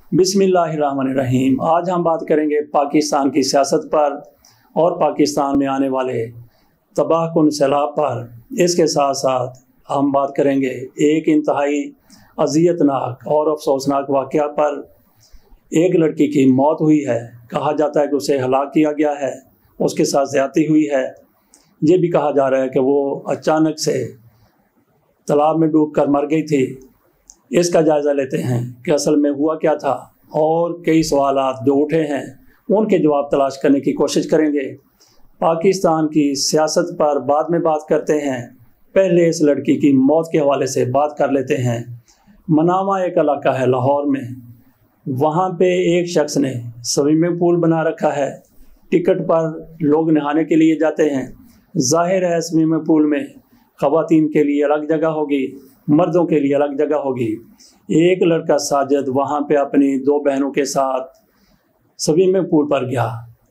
बिस्मिल्लाहिर्रहमानिर्रहीम। आज हम बात करेंगे पाकिस्तान की सियासत पर और पाकिस्तान में आने वाले तबाहकुन सैलाब पर। इसके साथ साथ हम बात करेंगे एक इंतहाई अज़ियतनाक और अफसोसनाक वाक़या पर। एक लड़की की मौत हुई है, कहा जाता है कि उसे हलाक किया गया है, उसके साथ ज़्यादती हुई है। ये भी कहा जा रहा है कि वो अचानक से तालाब में डूब कर मर गई थी। इसका जायज़ा लेते हैं कि असल में हुआ क्या था और कई सवालात जो उठे हैं उनके जवाब तलाश करने की कोशिश करेंगे। पाकिस्तान की सियासत पर बाद में बात करते हैं, पहले इस लड़की की मौत के हवाले से बात कर लेते हैं। मनामा एक इलाका है लाहौर में, वहाँ पे एक शख्स ने स्विमिंग पूल बना रखा है। टिकट पर लोग नहाने के लिए जाते हैं। जाहिर है स्विमिंग पूल में ख़वातीन के लिए अलग जगह होगी, मर्दों के लिए अलग जगह होगी। एक लड़का साजिद वहाँ पे अपनी दो बहनों के साथ स्विमिंग पूल पर गया।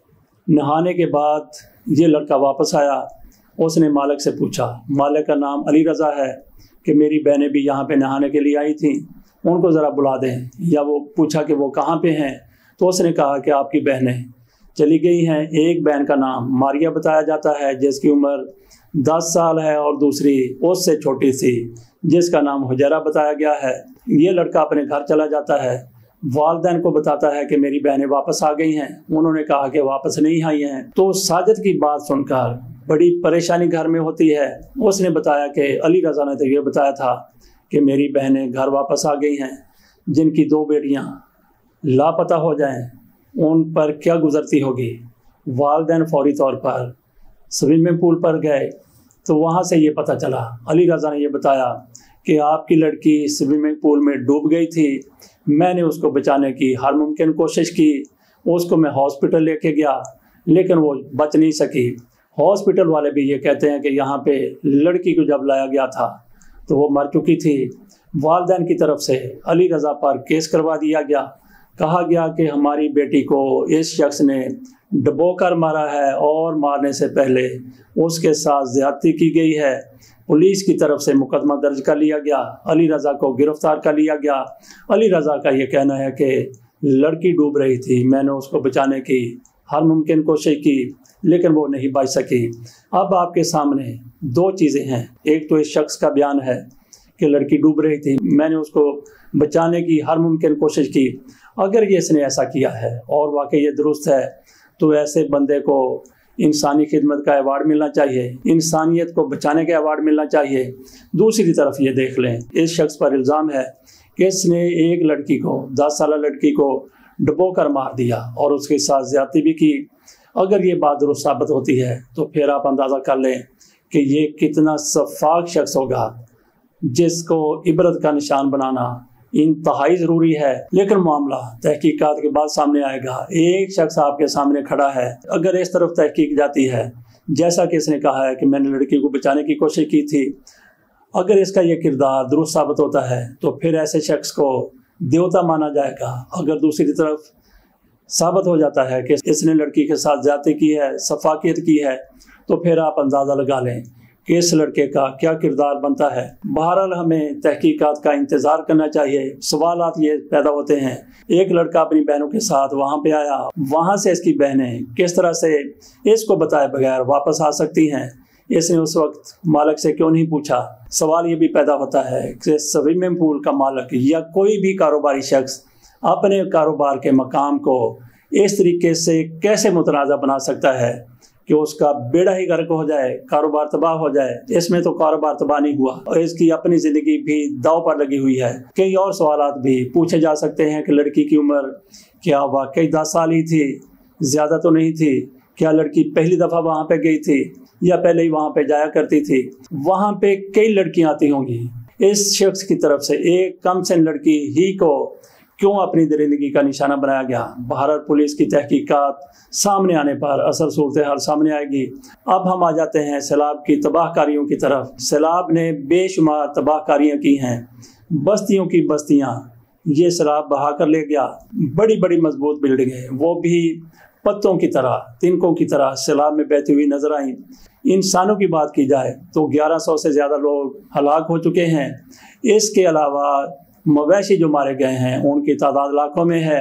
नहाने के बाद ये लड़का वापस आया। उसने मालिक से पूछा, मालिक का नाम अली रज़ा है, कि मेरी बहनें भी यहाँ पे नहाने के लिए आई थी, उनको ज़रा बुला दें। या वो पूछा कि वो कहाँ पे हैं, तो उसने कहा कि आपकी बहनें चली गई हैं। एक बहन का नाम मारिया बताया जाता है जिसकी उम्र 10 साल है, और दूसरी उससे छोटी सी जिसका नाम हुजैरा बताया गया है। ये लड़का अपने घर चला जाता है, वालिदैन को बताता है कि मेरी बहनें वापस आ गई हैं। उन्होंने कहा कि वापस नहीं आई हैं। तो साजिद की बात सुनकर बड़ी परेशानी घर में होती है। उसने बताया कि अली रज़ा ने तो ये बताया था कि मेरी बहनें घर वापस आ गई हैं, जिनकी दो बेटियां लापता हो जाएं उन पर क्या गुजरती होगी। वालिदैन फौरी तौर पर स्विमिंग पूल पर गए तो वहाँ से ये पता चला, अली रज़ा ने ये बताया कि आपकी लड़की स्विमिंग पूल में डूब गई थी। मैंने उसको बचाने की हर मुमकिन कोशिश की, उसको मैं हॉस्पिटल लेके गया लेकिन वो बच नहीं सकी। हॉस्पिटल वाले भी ये कहते हैं कि यहाँ पे लड़की को जब लाया गया था तो वो मर चुकी थी। वालिदैन की तरफ से अली रज़ा पर केस करवा दिया गया। कहा गया कि हमारी बेटी को इस शख्स ने डबो कर मारा है और मारने से पहले उसके साथ ज़्यादती की गई है। पुलिस की तरफ से मुकदमा दर्ज कर लिया गया, अली रज़ा को गिरफ्तार कर लिया गया। अली रज़ा का ये कहना है कि लड़की डूब रही थी, मैंने उसको बचाने की हर मुमकिन कोशिश की लेकिन वो नहीं बच सकी। अब आपके सामने दो चीज़ें हैं, एक तो इस शख्स का बयान है कि लड़की डूब रही थी, मैंने उसको बचाने की हर मुमकिन कोशिश की। अगर ये इसने ऐसा किया है और वाकई ये दुरुस्त है तो ऐसे बंदे को इंसानी खिदमत का अवार्ड मिलना चाहिए, इंसानियत को बचाने का अवार्ड मिलना चाहिए। दूसरी तरफ ये देख लें, इस शख्स पर इल्ज़ाम है कि इसने एक लड़की को 10 साल लड़की को डुबो कर मार दिया और उसके साथ ज़्यादती भी की। अगर ये बात दुरुस्त साबित होती है तो फिर आप अंदाज़ा कर लें कि ये कितना शफ़ाक शख्स होगा, जिसको इबरत का निशान बनाना इंतहाई ज़रूरी है। लेकिन मामला तहकीकात के बाद सामने आएगा। एक शख्स आपके सामने खड़ा है, अगर इस तरफ तहकीक जाती है जैसा कि इसने कहा है कि मैंने लड़की को बचाने की कोशिश की थी, अगर इसका ये किरदार दुरुस्त साबित होता है तो फिर ऐसे शख्स को देवता माना जाएगा। अगर दूसरी तरफ साबित हो जाता है कि इसने लड़की के साथ ज़्यादती की है, सफाकियत की है, तो फिर आप अंदाज़ा लगा लें कि इस लड़के का क्या किरदार बनता है। बहरहाल हमें तहकीकात का इंतज़ार करना चाहिए। सवालात ये पैदा होते हैं, एक लड़का अपनी बहनों के साथ वहाँ पे आया, वहाँ से इसकी बहनें किस तरह से इसको बताए बगैर वापस आ सकती हैं, इसने उस वक्त मालिक से क्यों नहीं पूछा। सवाल ये भी पैदा होता है कि स्विमिंग पूल का मालिक या कोई भी कारोबारी शख्स अपने कारोबार के मकाम को इस तरीके से कैसे मुतनाज़ा बना सकता है कि उसका बेड़ा ही गर्क हो जाए, कारोबार तबाह हो जाए। इसमें तो कारोबार तबाह नहीं हुआ और इसकी अपनी ज़िंदगी भी दाव पर लगी हुई है। कई और सवालात भी पूछे जा सकते हैं कि लड़की की उम्र क्या वाकई 10 साल ही थी, ज़्यादा तो नहीं थी? क्या लड़की पहली दफ़ा वहाँ पे गई थी या पहले ही वहाँ पे जाया करती थी? वहाँ पे कई लड़कियाँ आती होंगी। इस शख्स की तरफ से एक कम सिन लड़की ही को क्यों अपनी दरिंदगी का निशाना बनाया गया? बहरहाल पुलिस की तहकीकात सामने आने पर असल सूरत हाल सामने आएगी। अब हम आ जाते हैं सैलाब की तबाहकारियों की तरफ। सैलाब ने बेशुमार तबाहकारियाँ की हैं, बस्तियों की बस्तियाँ ये सैलाब बहा कर ले गया। बड़ी बड़ी मजबूत बिल्डिंगें वो भी पत्तों की तरह, तिनकों की तरह सैलाब में बहती हुई नजर आईं। इंसानों की बात की जाए तो 1100 से ज़्यादा लोग हलाक हो चुके हैं। इसके अलावा مویشی جو مارے گئے ہیں ان کی تعداد لاکھوں میں ہے،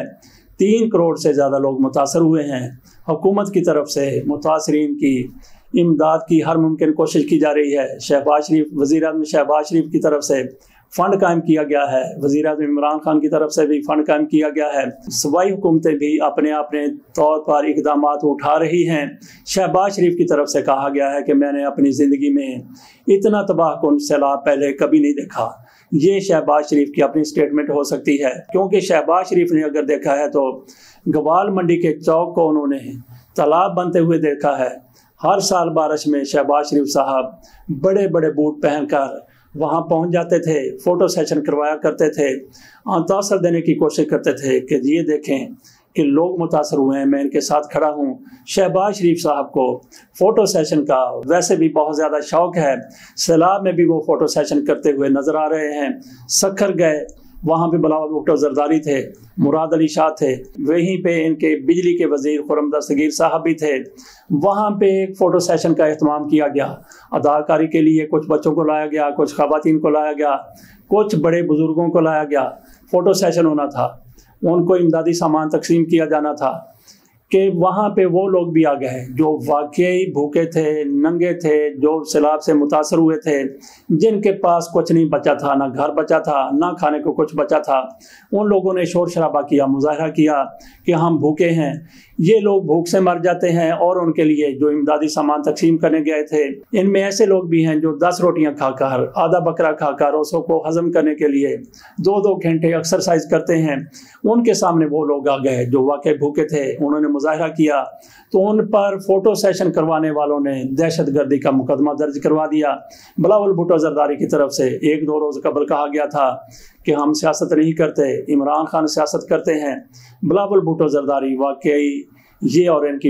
3 کروڑ سے زیادہ لوگ متاثر ہوئے ہیں۔ حکومت کی طرف سے متاثرین کی امداد کی ہر ممکن کوشش کی جا رہی ہے۔ شہباز شریف، وزیر اعظم شہباز شریف کی طرف سے فنڈ قائم کیا گیا ہے، وزیر اعظم عمران خان کی طرف سے بھی فنڈ قائم کیا گیا ہے، صوبائی حکومتیں بھی اپنے طور پر اقدامات اٹھا رہی ہیں۔ شہباز شریف کی طرف سے کہا گیا ہے کہ میں نے اپنی زندگی میں اتنا تباہ کن سیلاب پہلے کبھی نہیں دیکھا۔ یہ شہباز شریف کی اپنی سٹیٹمنٹ ہو سکتی ہے، کیونکہ شہباز شریف نے اگر دیکھا ہے تو گوال منڈی کے چوک کو انہوں نے تالاب بنتے ہوئے دیکھا ہے۔ ہر سال بارش میں شہباز شریف صاحب بڑے بڑے بوٹ پہن کر وہاں پہنچ جاتے تھے، فوٹو سیشن کروایا کرتے تھے، تاثر دینے کی کوشش کرتے تھے کہ یہ دیکھیں کہ لوگ متاثر ہوئے ہیں، میں ان کے ساتھ کھڑا ہوں۔ شہباز شریف صاحب کو فوٹو سیشن کا ویسے بھی بہت زیادہ شوق ہے، سیلاب میں بھی وہ فوٹو سیشن کرتے ہوئے نظر آ رہے ہیں۔ سکھر گئے، وہاں پہ بلاول بھٹو زرداری تھے، مراد علی شاہ تھے، وہیں پہ ان کے بجلی کے وزیر خرم دستگیر صاحب بھی تھے۔ وہاں پہ ایک فوٹو سیشن کا اہتمام کیا گیا، اداکاری کے لیے کچھ بچوں کو لایا گیا، کچھ خواتین کو لایا گیا، کچھ بڑے بزرگوں کو لایا گیا۔ فوٹو سیشن ہونا تھا، ان کو امدادی سامان تقسیم کیا جانا تھا کہ وہاں پہ وہ لوگ بھی آ گئے جو واقعی بھوکے تھے، ننگے تھے، جو سیلاب سے متاثر ہوئے تھے، جن کے پاس کچھ نہیں بچا تھا، نہ گھر بچا تھا، نہ کھانے کو کچھ بچا تھا۔ ان لوگوں نے شور شرابہ کیا، مظاہرہ کیا کہ ہم بھوکے ہیں، یہ لوگ بھوک سے مر جاتے ہیں۔ اور ان کے لیے جو امدادی سامان تقسیم کرنے گئے تھے، ان میں ایسے لوگ بھی ہیں جو 10 روٹیاں کھا کر، آدھا بکرا کھا کر اسوں کو ہضم کرنے کے لیے 2-2 گھنٹے ایکسرسائز کرتے ہیں۔ ان کے سامنے وہ لوگ آ گئے جو واقعی بھوکے تھے، انہوں نے مظاہرہ کیا تو ان پر فوٹو سیشن کروانے والوں نے دہشت گردی کا مقدمہ درج کروا دیا۔ بلاول بھٹو زرداری کی طرف سے 1-2 روز قبل کہا گیا تھا کہ ہم سیاست نہیں کرتے، عمران خان سیاست کرتے ہیں۔ بلاول بھٹو زرداری واقعی یہ اور ان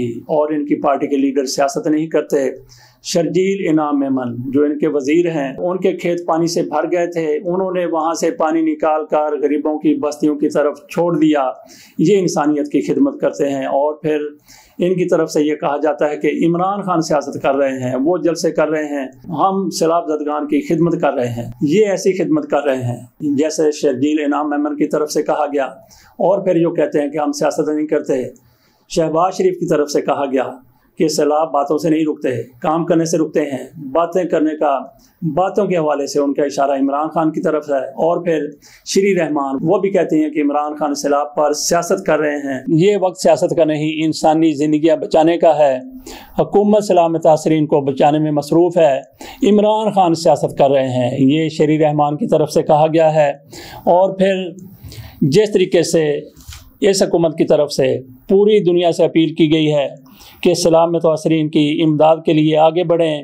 کی پارٹی کے لیڈر سیاست نہیں کرتے۔ شرجیل انعام میمن جو ان کے وزیر ہیں، ان کے کھیت پانی سے بھر گئے تھے، انہوں نے وہاں سے پانی نکال کر غریبوں کی بستیوں کی طرف چھوڑ دیا۔ یہ انسانیت کی خدمت کرتے ہیں۔ اور پھر ان کی طرف سے یہ کہا جاتا ہے کہ عمران خان سیاست کر رہے ہیں، وہ جلسے کر رہے ہیں، ہم سیلاب زدگان کی خدمت کر رہے ہیں۔ یہ ایسی خدمت کر رہے ہیں جیسے شرجیل انعام میمن کی طرف سے کہا گیا۔ اور پھر جو کہتے ہیں کہ ہم سیاست نہیں کرتے۔ شہباز شریف کی طرف سے کہا گیا کہ سیلاب باتوں سے نہیں رکتے، کام کرنے سے رکتے ہیں۔ باتیں کرنے کا، باتوں کے حوالے سے ان کا اشارہ عمران خان کی طرف ہے۔ اور پھر شری رحمان وہ بھی کہتے ہیں کہ عمران خان سیلاب پر سیاست کر رہے ہیں۔ یہ وقت سیاست کا نہیں، انسانی زندگیاں بچانے کا ہے۔ حکومت سیلاب متاثرین کو بچانے میں مصروف ہے، عمران خان سیاست کر رہے ہیں، یہ شری رحمان کی طرف سے کہا گیا ہے۔ اور پھر جس طریقے سے اس حکومت کی طرف سے پوری دنیا سے اپیل کی گئی ہے کہ سیلاب متاثرین کی امداد کے لیے آگے بڑھیں،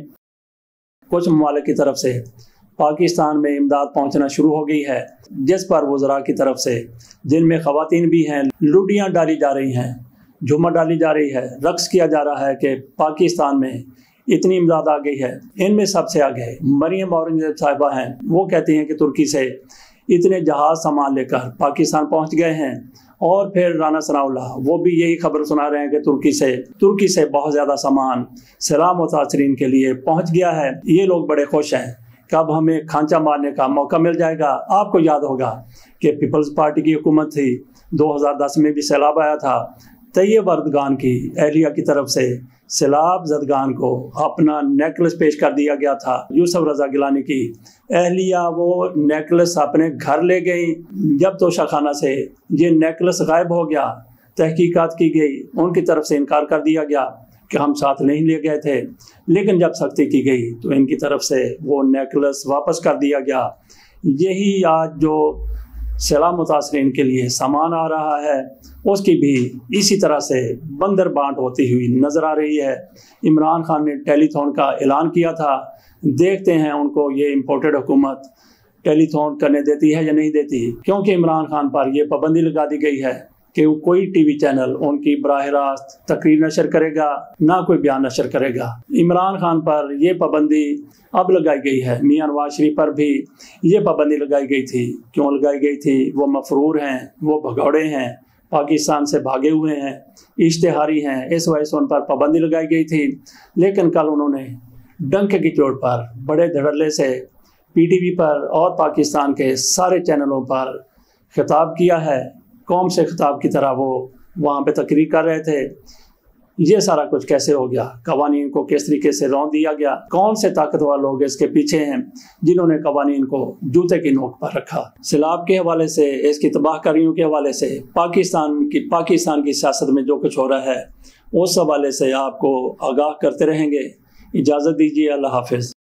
کچھ ممالک کی طرف سے پاکستان میں امداد پہنچنا شروع ہو گئی ہے، جس پر وزراء کی طرف سے، جن میں خواتین بھی ہیں، لوڈیاں ڈالی جا رہی ہیں، جھومر ڈالی جا رہی ہے، رقص کیا جا رہا ہے کہ پاکستان میں اتنی امداد آ گئی ہے۔ ان میں سب سے آگے مریم اورنگزیب صاحبہ ہیں، وہ کہتی ہیں کہ ترکی سے اتنے جہاز سامان لے کر پاکستان پہنچ گئے ہیں۔ اور پھر رانا ثناء اللہ وہ بھی یہی خبر سنا رہے ہیں کہ ترکی سے بہت زیادہ سامان سیلاب متاثرین کے لیے پہنچ گیا ہے۔ یہ لوگ بڑے خوش ہیں کہ اب ہمیں کھانچا مارنے کا موقع مل جائے گا۔ آپ کو یاد ہوگا کہ پیپلز پارٹی کی حکومت تھی، 2010 میں بھی سیلاب آیا تھا۔ طیب اردگان کی اہلیہ کی طرف سے سیلاب زدگان کو اپنا نیکلس پیش کر دیا گیا تھا۔ یوسف رضا گیلانی کی اہلیہ وہ نیکلس اپنے گھر لے گئی۔ جب توشہ خانہ سے یہ نیکلس غائب ہو گیا، تحقیقات کی گئی، ان کی طرف سے انکار کر دیا گیا کہ ہم ساتھ نہیں لے گئے تھے۔ لیکن جب سختی کی گئی تو ان کی طرف سے وہ نیکلس واپس کر دیا گیا۔ یہی آج جو سیلاب متاثرین کے لیے سامان آ رہا ہے، اس کی بھی اسی طرح سے بندر بانٹ ہوتی ہوئی نظر آ رہی ہے۔ عمران خان نے ٹیلی تھون کا اعلان کیا تھا، دیکھتے ہیں ان کو یہ امپورٹڈ حکومت ٹیلی تھون کرنے دیتی ہے یا نہیں دیتی، کیونکہ عمران خان پر یہ پابندی لگا دی گئی ہے کہ کوئی ٹی وی چینل ان کی براہ راست تقریر نشر کرے گا، نہ کوئی بیان نشر کرے گا۔ عمران خان پر یہ پابندی اب لگائی گئی ہے، میاں نواز شریف پر بھی یہ پابندی لگائی گئی تھی۔ کیوں لگائی گئی تھی؟ وہ مفرور ہیں، وہ بھگوڑے ہیں، پاکستان سے بھاگے ہوئے ہیں، اشتہاری ہیں، اس وجہ سے ان پر پابندی لگائی گئی تھی۔ لیکن کل انہوں نے ڈنک کی چوٹ پر بڑے دھڑلے سے PTV پر اور پاکستان کے سارے چینلوں پر خطاب کیا ہے، قوم سے خطاب کی طرح وہ وہاں پہ تقریر کر رہے تھے۔ یہ سارا کچھ کیسے ہو گیا؟ قوانین کو کس طریقے سے رون دیا گیا؟ کون سے طاقتور لوگ اس کے پیچھے ہیں جنہوں نے قوانین کو جوتے کی نوک پر رکھا؟ سیلاب کے حوالے سے، اس کی تباہ کاریوں کے حوالے سے، پاکستان کی سیاست میں جو کچھ ہو رہا ہے اس حوالے سے آپ کو آگاہ کرتے رہیں گے۔ اجازت دیجیے، اللہ حافظ۔